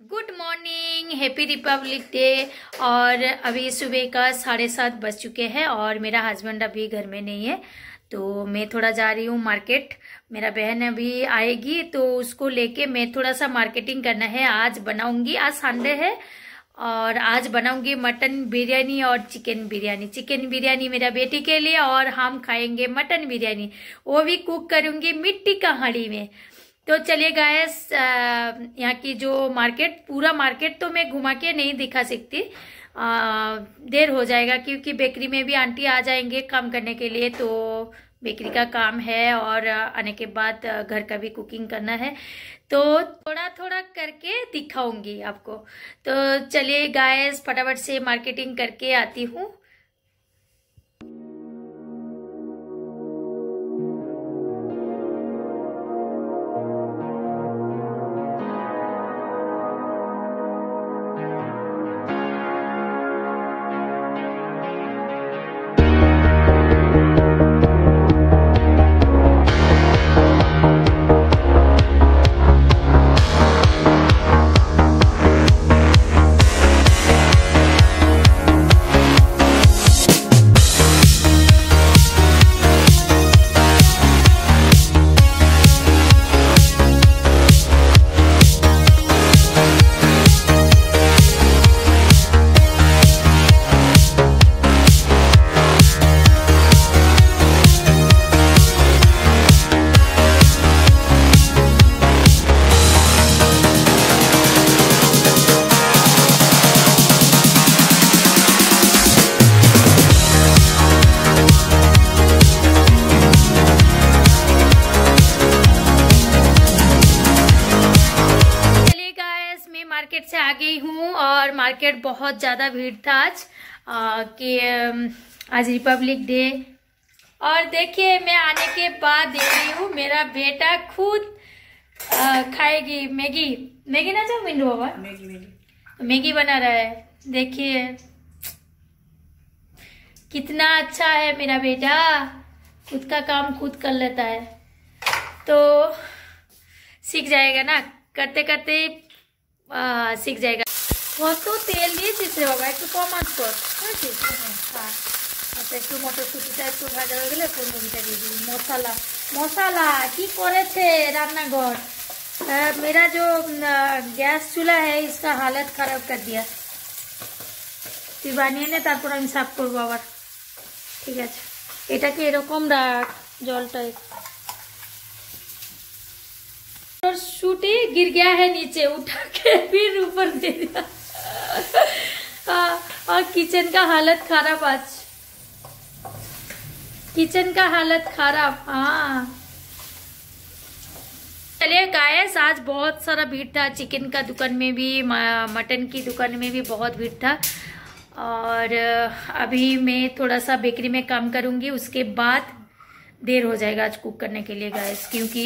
Good morning, happy republic day. और अभी सुबह का 7:30 बज चुके हैं और मेरा हस्बैंड अभी घर में नहीं है, तो मैं थोड़ा जा रही हूँ मार्केट। मेरा बहन अभी आएगी तो उसको लेके मैं थोड़ा सा मार्केटिंग करना है। आज बनाऊंगी, आज संडे है और आज बनाऊंगी मटन बिरयानी और चिकन बिरयानी। चिकन बिरयानी मेरा बेटी के लिए और हम खाएंगे मटन बिरयानी, वो भी कुक करूंगी मिट्टी का हांडी में। तो चलिए गाइस, यहाँ की जो मार्केट, पूरा मार्केट तो मैं घुमा के नहीं दिखा सकती, देर हो जाएगा क्योंकि बेकरी में भी आंटी आ जाएंगे काम करने के लिए। तो बेकरी का काम है और आने के बाद घर का भी कुकिंग करना है, तो थोड़ा थोड़ा करके दिखाऊंगी आपको। तो चलिए गाइस, फटाफट से मार्केटिंग करके आती हूँ। मार्केट से आ गई हूँ और मार्केट बहुत ज़्यादा भीड़ था आज, आज रिपब्लिक डे। और देखिए, मैं आने के बाद देख रही हूँ मेरा बेटा खुद खाएगी मैगी। मैगी ना चाहो मिंडू बाबा, मैगी बना रहा है। देखिए कितना अच्छा है मेरा बेटा, खुद का काम खुद कर लेता है। तो सीख जाएगा ना, करते करते सीख जाएगा। কত তেল দিয়েছিস রে বাবা, একটু কম আঁচ কর, বুঝেছিস? হ্যাঁ, আচ্ছা একটু মটরশুঁটিটা একটু ভাজা হয়ে গেলে তোর মুড়িটা দিয়ে দিবি। মশলা মশলা কি করেছে রান্নাঘর, मेरा जो गैस चूल्हा है इसका हालत खराब कर दिया। তুই বানিয়ে নে, তারপর আমি সাফ করবো আবার। ঠিক আছে, এটাকে এরকম রাখ, জলটা शूटी गिर गया है नीचे, उठा के फिर ऊपर दे दिया। और किचन का हालत खराब, आज किचन का हालत खराब। हाँ चलिए गाइस, आज बहुत सारा भीड़ था। चिकन का दुकान में भी, मटन की दुकान में भी बहुत भीड़ था। और अभी मैं थोड़ा सा बेकरी में काम करूंगी, उसके बाद देर हो जाएगा आज कुक करने के लिए गाइस, क्योंकि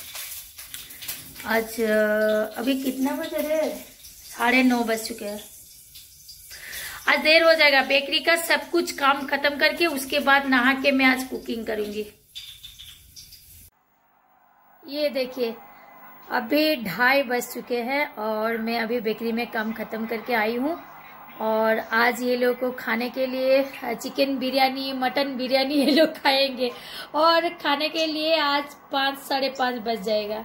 आज अभी कितना बज रहे हैं, 9:30 बज चुके हैं। आज देर हो जाएगा। बेकरी का सब कुछ काम खत्म करके उसके बाद नहा के मैं आज कुकिंग करूंगी। ये देखिए, अभी 2:30 बज चुके हैं और मैं अभी बेकरी में काम खत्म करके आई हूँ। और आज ये लोग को खाने के लिए चिकन बिरयानी, मटन बिरयानी ये लोग खाएंगे। और खाने के लिए आज 5, 5:30 बज जाएगा,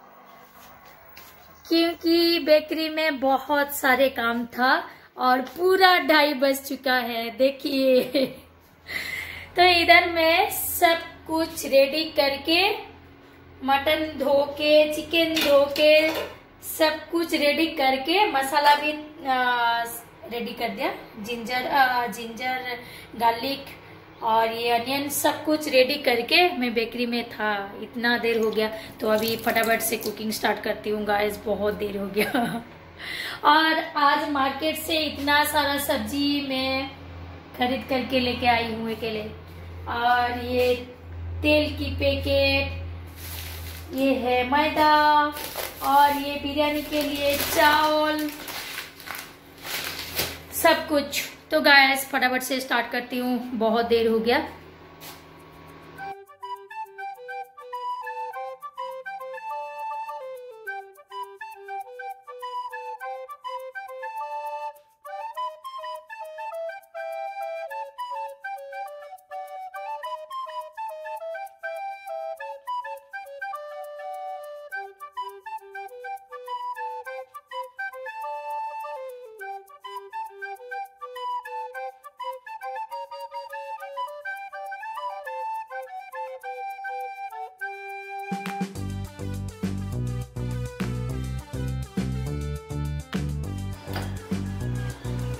क्योंकि बेकरी में बहुत सारे काम था और पूरा 2:30 बज चुका है। देखिए तो इधर मैं सब कुछ रेडी करके, मटन धो के, चिकन धो के, सब कुछ रेडी करके, मसाला भी रेडी कर दिया। जिंजर गार्लिक और ये अनियन सब कुछ रेडी करके मैं बेकरी में था। इतना देर हो गया, तो अभी फटाफट से कुकिंग स्टार्ट करती हूँ गाइस, बहुत देर हो गया। और आज मार्केट से इतना सारा सब्जी मैं खरीद करके लेके आई हूँ अकेले। और ये तेल की पैकेट, ये है मैदा, और ये बिरयानी के लिए चावल, सब कुछ। तो गाइस फटाफट से स्टार्ट करती हूँ, बहुत देर हो गया।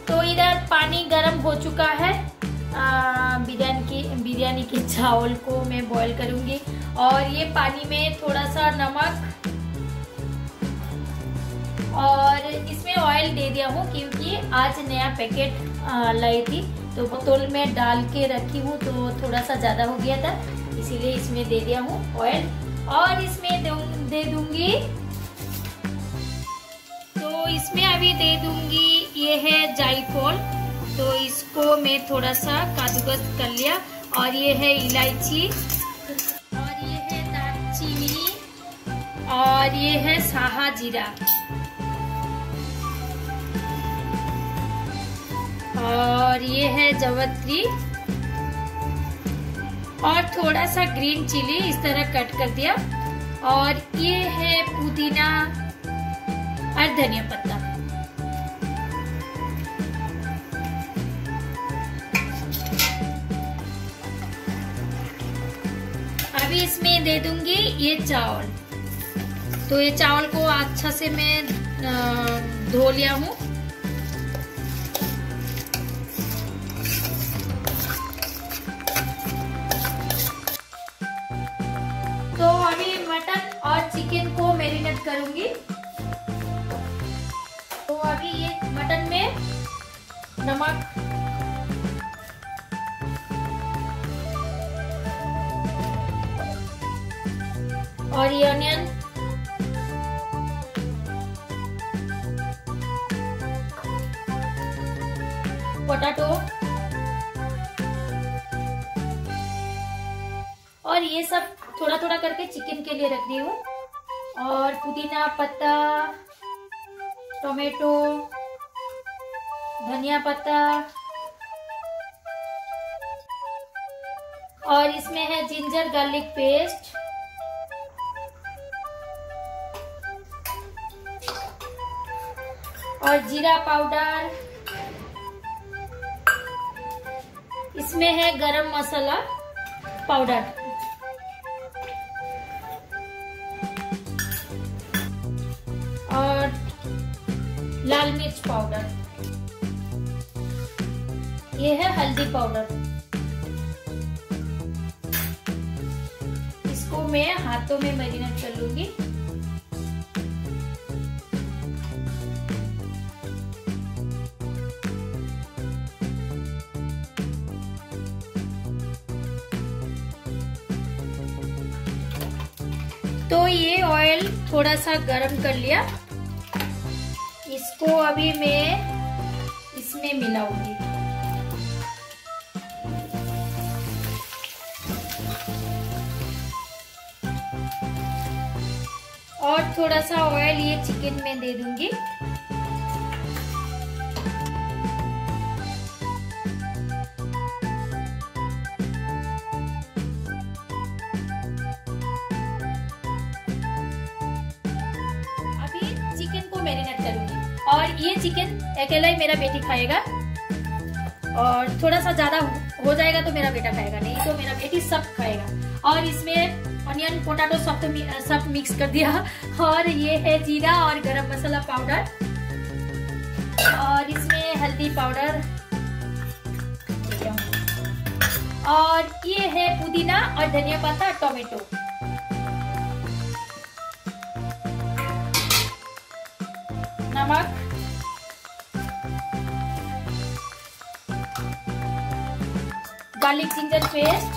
तो इधर पानी गर्म हो चुका है। बिरयानी के चावल को मैं बॉईल करूंगी और ये पानी में थोड़ा सा नमक और इसमें ऑयल दे दिया हूँ क्योंकि आज नया पैकेट लाई थी तो बोतल में डाल के रखी हूँ तो थोड़ा सा ज्यादा हो गया था, इसीलिए इसमें दे दिया हूँ ऑयल। और इसमें दे दूंगी, तो इसमें अभी दे दूंगी ये है जायफल, तो इसको मैं थोड़ा सा कद्दूकस कर लिया। और ये है इलायची और ये है दालचीनी और ये है साहा जीरा और ये है जावित्री और थोड़ा सा ग्रीन चिली इस तरह कट कर दिया। और ये है पुदीना और धनिया पत्ता। अभी इसमें दे दूंगी ये चावल, तो ये चावल को अच्छा से मैं धो लिया हूँ। तो अभी मटन और चिकन को मैरिनेट करूंगी। तो अभी ये मटन में नमक और ये ऑनियन पोटैटो और ये सब थोड़ा थोड़ा करके चिकन के लिए रख दी हूँ। और पुदीना पत्ता, टोमेटो, धनिया पत्ता और इसमें है जिंजर गार्लिक पेस्ट और जीरा पाउडर। इसमें है गरम मसाला पाउडर और लाल मिर्च पाउडर। ये है हल्दी पाउडर। इसको मैं हाथों में मैरिनेट कर लूंगी। तो ये ऑयल थोड़ा सा गरम कर लिया, इसको अभी मैं इसमें मिलाऊंगी। और थोड़ा सा ऑयल ये चिकन में दे दूंगी। मैरिनेट करूंगी और ये चिकन अकेला ही मेरा बेटी खाएगा और थोड़ा सा ज्यादा हो जाएगा तो मेरा बेटा खाएगा, नहीं तो मेरा बेटी सब खाएगा। और इसमें ऑनियन पोटैटो सब मिक्स कर दिया और ये है जीरा और गरम मसाला पाउडर और इसमें हल्दी पाउडर और ये है पुदीना और धनिया पत्ता, टोमेटो। नमक, गार्लिक जिंजर पेस्ट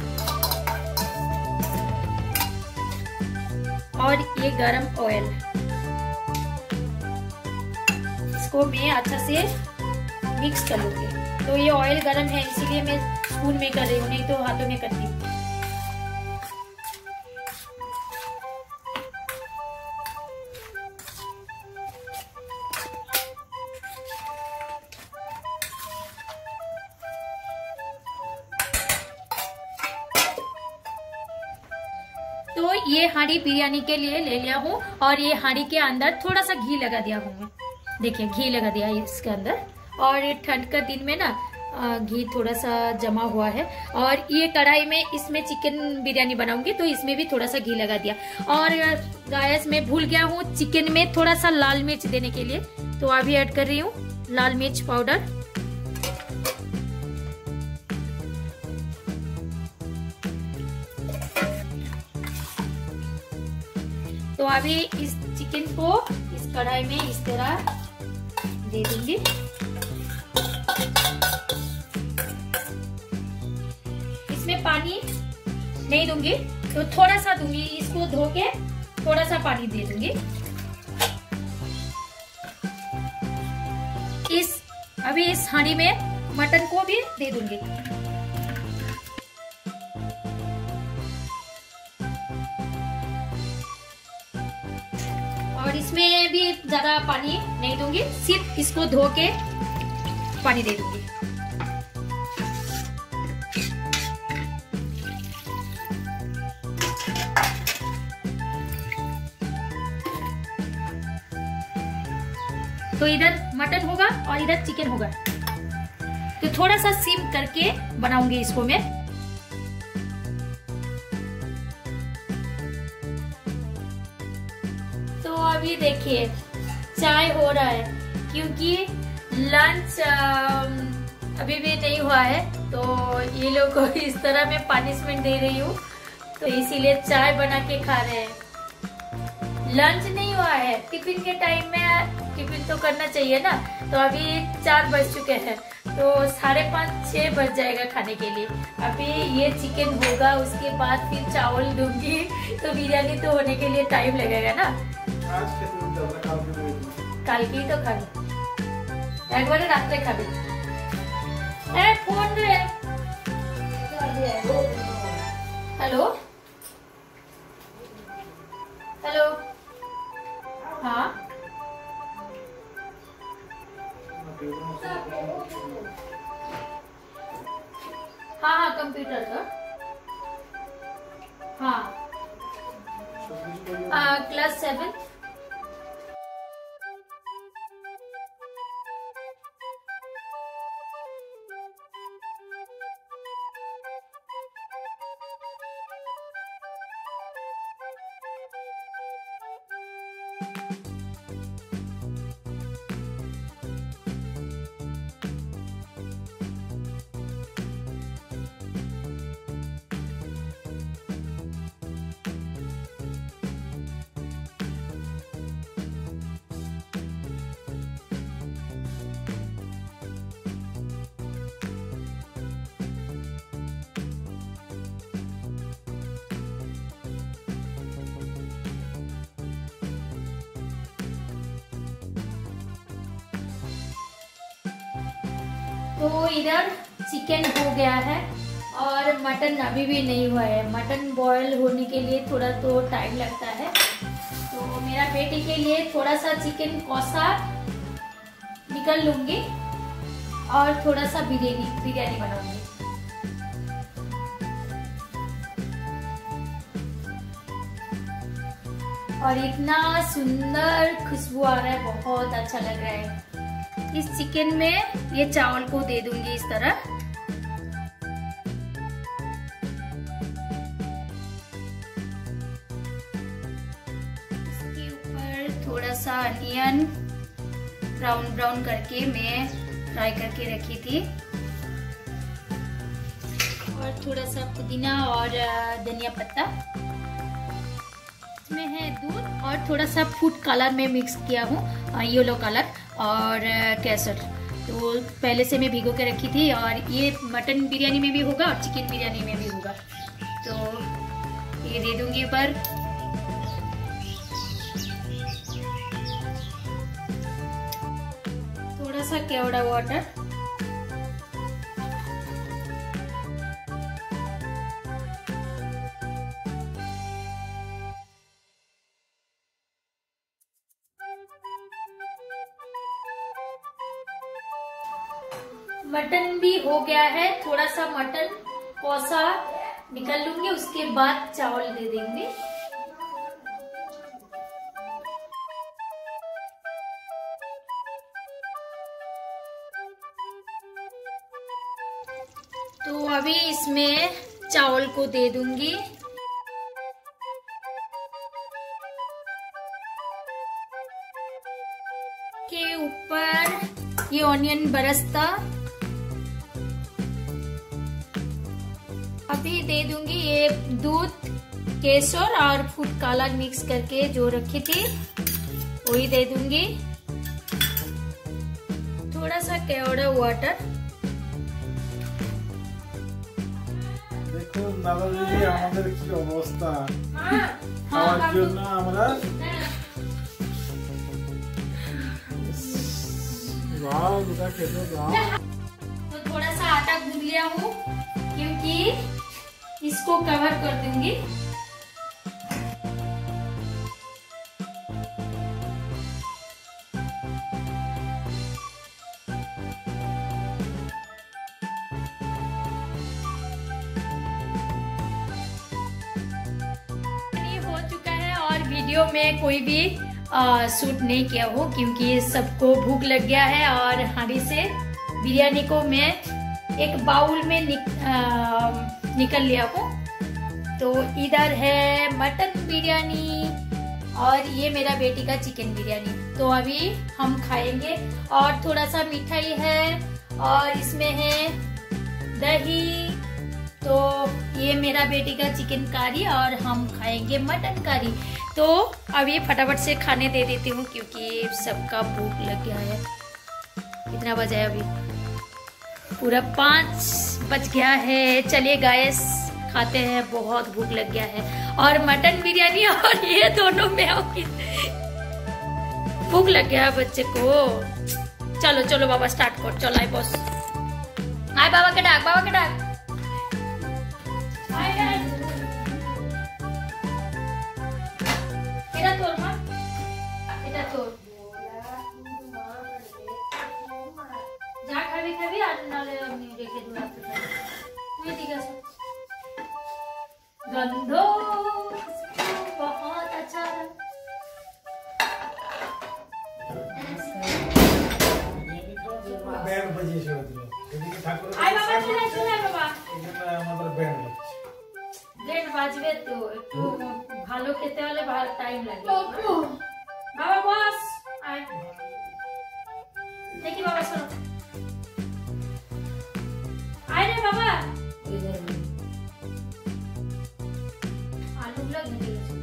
और ये गरम ऑयल। इसको मैं अच्छा से मिक्स कर लूंगी। तो ये ऑयल गरम है इसीलिए मैं स्पून में कर रही हूँ, नहीं तो हाथों में करती। तो ये हांडी बिरयानी के लिए ले लिया हूँ और ये हांडी के अंदर थोड़ा सा घी लगा दिया हूँ मैं। देखिए घी लगा दिया है इसके अंदर। और ये ठंड का दिन में ना घी थोड़ा सा जमा हुआ है। और ये कढ़ाई में इसमें चिकन बिरयानी बनाऊंगी तो इसमें भी थोड़ा सा घी लगा दिया। और गाइस मैं भूल गया हूँ चिकन में थोड़ा सा लाल मिर्च देने के लिए, तो अभी ऐड कर रही हूँ। लाल मिर्च पाउडर, तो अभी इस चिकन को इस कढ़ाई में इस तरह दे दूंगी। इसमें पानी नहीं दूंगी, तो थोड़ा सा दूंगी, इसको धो के थोड़ा सा पानी दे दूंगी। अभी इस हांडी में मटन को भी दे दूंगी। और इसमें भी ज्यादा पानी नहीं दूंगी, सिर्फ इसको धो के पानी दे दूंगी। तो इधर मटन होगा और इधर चिकन होगा, तो थोड़ा सा सिम करके बनाऊंगी इसको मैं। तो अभी देखिए चाय हो रहा है, क्योंकि लंच अभी भी नहीं हुआ है, तो ये लोग को इस तरह मैं पनिशमेंट दे रही हूँ, तो इसीलिए चाय बना के खा रहे हैं। लंच नहीं हुआ है, टिफिन के टाइम में टिफिन तो करना चाहिए ना। तो अभी 4 बज चुके हैं, तो 5:30-6 बज जाएगा खाने के लिए। अभी ये चिकन होगा, उसके बाद फिर चावल दूंगी, तो बिरयानी तो होने के लिए टाइम लगेगा ना। कल की तो खा एक बार रात खा फोन रे। हेलो हेलो, हाँ हाँ कंप्यूटर का, हाँ क्लास 7। तो इधर चिकन हो गया है और मटन अभी भी नहीं हुआ है। मटन बॉयल होने के लिए थोड़ा तो टाइम लगता है, तो मेरा बेटे के लिए थोड़ा सा चिकन कौसा निकल लूंगी और थोड़ा सा बिरयानी बनाऊंगी। और इतना सुंदर खुशबू आ रहा है, बहुत अच्छा लग रहा है। इस चिकन में ये चावल को दे दूंगी इस तरह। इसके ऊपर थोड़ा सा अनियन ब्राउन करके मैं फ्राई करके रखी थी, और थोड़ा सा पुदीना और धनिया पत्ता। इसमें है दूध और थोड़ा सा फूड कलर में मिक्स किया हूँ, येलो कलर और केसर। तो पहले से मैं भिगो के रखी थी, और ये मटन बिरयानी में भी होगा और चिकन बिरयानी में भी होगा। तो ये दे दूंगी ऊपर। थोड़ा सा केवड़ा वाटर, मटन भी हो गया है। थोड़ा सा मटन कौसा निकल लूंगी, उसके बाद चावल दे देंगे। तो अभी इसमें चावल को दे दूंगी। के ऊपर ये ऑनियन बरस्ता। अभी दे दूंगी ये दूध, केसर और फूड कलर मिक्स करके जो रखी थी वही दे दूंगी। थोड़ा सा केवड़ा वाटर। देखो দাদাজি আমাদের কি অবস্থা খাওয়ার জন্য আমরা वाह बेटा खेलो वाह। तो थोड़ा सा आटा गूंद लिया हूँ क्योंकि इसको कवर कर दूंगी। हो चुका है और वीडियो में कोई भी शूट नहीं किया हो क्योंकि सबको भूख लग गया है। और हांडी से बिरयानी को मैं एक बाउल में निकल लिया हूँ। तो इधर है मटन बिरयानी और ये मेरा बेटी का चिकन बिरयानी। तो अभी हम खाएंगे। और थोड़ा सा मिठाई है और इसमें है दही। तो ये मेरा बेटी का चिकन कारी और हम खाएंगे मटन कारी। तो अभी फटाफट से खाने दे देती हूँ क्योंकि सबका भूख लग गया है। कितना बजा है अभी? पूरा 5 बज गया है। चलिए गाइस खाते हैं, बहुत भूख लग गया है। और मटन बिरयानी और ये दोनों में भूख लग गया है बच्चे को। चलो चलो बाबा स्टार्ट कर। चलो आई बॉस आए बाबा के डाक, बाबा के डाक। এটা তোর মা, এটা তোর। যা খাবি খাবি আর নালে আমি রেখে দিলাম। তুই ঠিক আছে। गंध बहुत अच्छा है। ব্যান্ড বাজিয়ে ছেড়ে দিল এদিকে ঠাকুর আয় বাবা চলে চলে বাবা। এটা আমাদের ব্যান্ড বাজছে। ব্যান্ড বাজবে তো একটু ভালো খেতে হলে ভালো টাইম লাগে। বাবা বস আয় দেখি বাবা শোনো। আয় রে বাবা। আলুগুলো ভেঙে গেছে।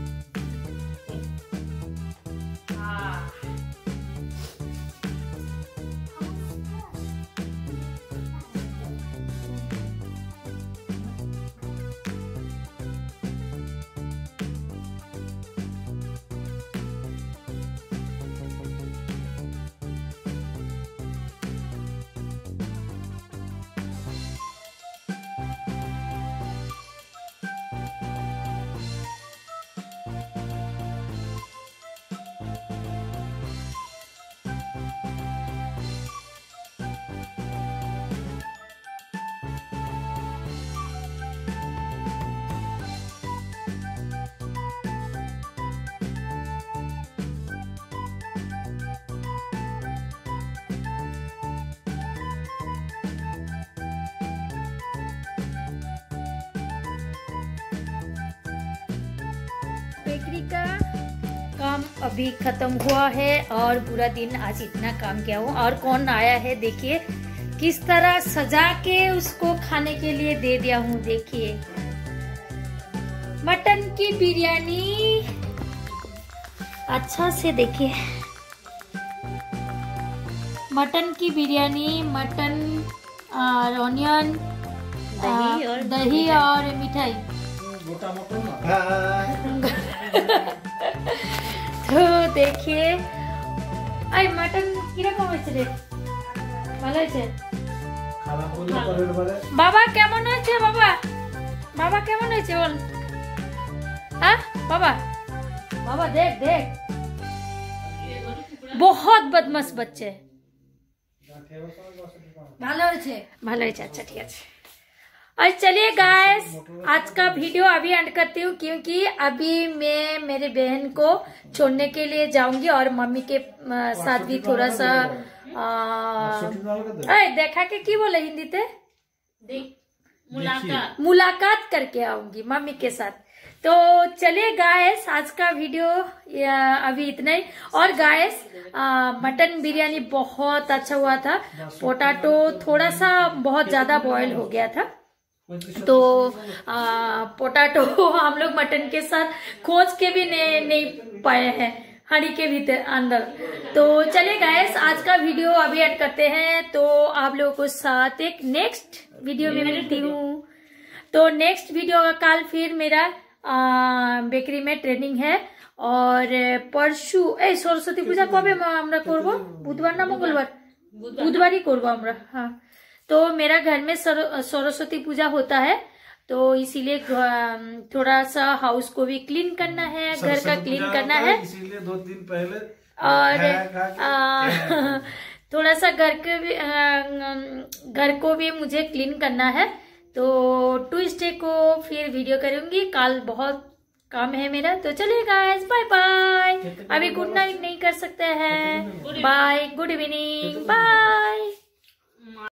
बेकरी का काम अभी खत्म हुआ है और पूरा दिन आज इतना काम किया हूँ। और कौन आया है देखिए किस तरह सजा के उसको खाने के लिए दे दिया हूँ। देखिए मटन की बिरयानी अच्छा से देखिए। मटन की बिरयानी, मटन और ऑनियन, दही और मिठाई। तो देखिए आई मटन কিরকম হয়েছে রে? ভালো হয়েছে? বাবা কেমন হয়েছে? বাবা বাবা কেমন হয়েছে বল। হ্যাঁ বাবা, বাবা देख देख बहुत बदमाश बच्चे। ভালো হয়েছে? ভালো হয়েছে, अच्छा ठीक है। और चलिए गाइस आज का वीडियो अभी एंड करती हूँ क्योंकि अभी मैं मेरे बहन को छोड़ने के लिए जाऊंगी और मम्मी के साथ भी थोड़ा सा देखा के की बोले हिंदी ते मुलाकात करके आऊंगी मम्मी के साथ। तो चलिए गाइस, आज का वीडियो अभी इतना ही। और गाइस, मटन बिरयानी बहुत अच्छा हुआ था। पोटैटो थोड़ा सा बहुत ज्यादा बॉयल हो गया था, तो पोटैटो हम लोग मटन के साथ खोज के भी नहीं पाए हैं हंडी के भीतर अंदर। तो चलिए गाइस, आज का वीडियो अभी ऐड करते हैं, तो आप लोगों को साथ एक नेक्स्ट वीडियो में मिलती हूँ। तो नेक्स्ट वीडियो का कल फिर मेरा बेकरी में ट्रेनिंग है। और परशु सरस्वती पूजा कबे আমরা করব? बुधवार ना मंगलवार? बुधवार ही করব আমরা। हाँ, तो मेरा घर में सरस्वती पूजा होता है, तो इसीलिए थोड़ा सा हाउस को भी क्लीन करना है, घर का क्लीन करना है, इसीलिए 2 दिन पहले। और थोड़ा सा घर को भी मुझे क्लीन करना है। तो ट्यूसडे को फिर वीडियो करूंगी, कल बहुत काम है मेरा। तो चलिए गाइस, बाय बाय। अभी गुड नाइट नहीं कर सकते हैं, बाय, गुड इवनिंग, बाय।